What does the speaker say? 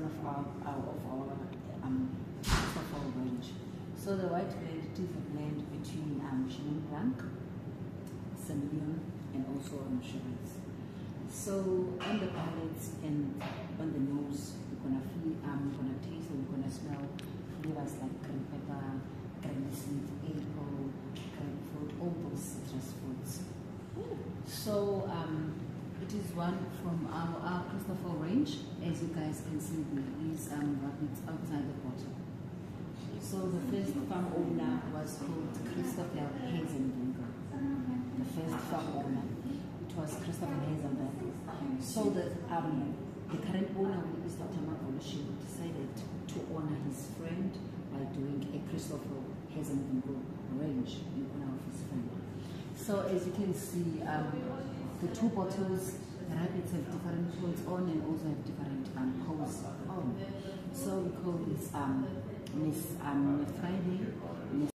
of our range. So the white blend, it is a blend between Chenin Blanc, Semillon, and also Shiraz. So on the palates and on the nose, you're gonna feel, you're gonna taste, and you're gonna smell flavors like green pepper, granny seed, apple, grapefruit, all those citrus fruits. So it is one from our Christopher range. As you guys can see, there is rabbits outside the bottle. So the first farm owner was called Christopher Heisenberger. The first farm owner, it was Christopher Heisenberger. So the current owner, who is Dr. Mavoloshi, decided to honor his friend by doing a Christopher Heisenberger range in honor of his friend. So as you can see, the two bottles, the rabbits have different coats on and also have different coats on. So we call this Miss Friday, Miss